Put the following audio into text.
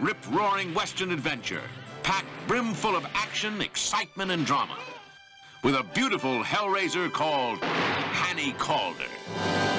rip-roaring Western adventure, packed brimful of action, excitement, and drama, with a beautiful hellraiser called Hannie Caulder.